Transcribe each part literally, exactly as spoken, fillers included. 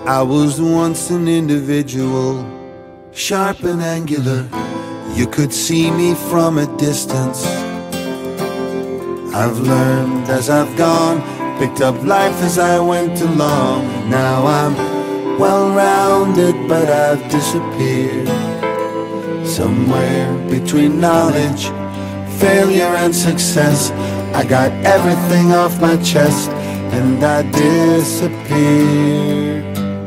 I was once an individual, sharp and angular. You could see me from a distance. I've learned as I've gone, picked up life as I went along. Now I'm well-rounded, but I've disappeared somewhere between knowledge, failure and success. I got everything off my chest and I disappeared.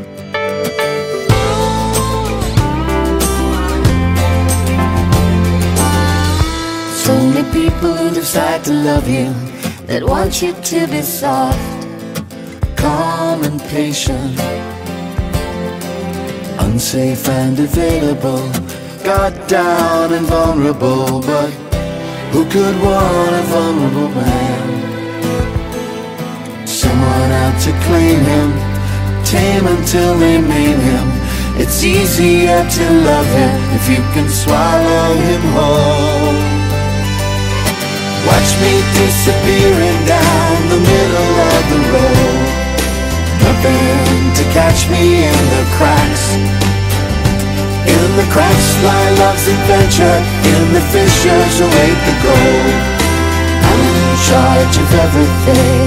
So many people who decide to love you, that want you to be soft, calm and patient, unsafe and available, got down and vulnerable. But who could want a vulnerable man? Someone out to claim him, tame until they maim him. It's easier to love him if you can swallow him whole. Watch me disappearing down the middle of the road. Nothing to catch me in the cracks. In the cracks lie love's adventure. In the fissures await the gold. I'm in charge of everything.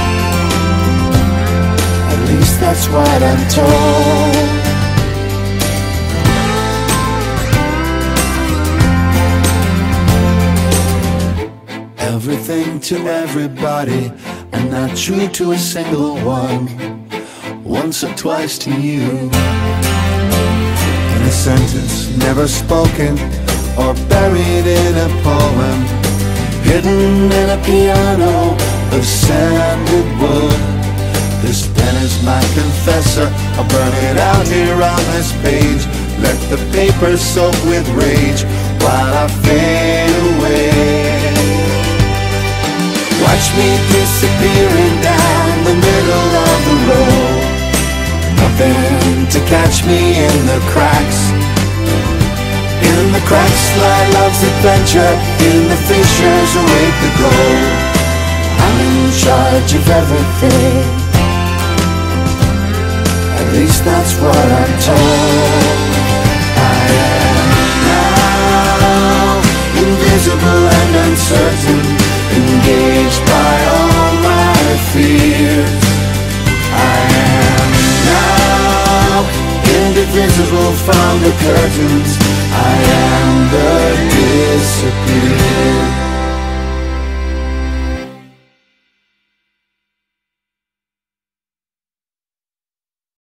At least that's what I'm told. Everything to everybody, and not true to a single one. Once or twice to you. In a sentence never spoken or buried in a poem, hidden in a piano of sanded wood. This pen is my confessor. I'll burn it out here on this page. Let the paper soak with rage while I fade away. Watch me disappearing down the middle of the road. Nothing to catch me in the cracks. In the cracks lie love's adventure. In the fissures await the gold. I'm in charge of everything. At least that's what I'm told. I am now invisible and uncertain, engaged by all my fears. I am now indivisible from the curtains. I am the disappeared.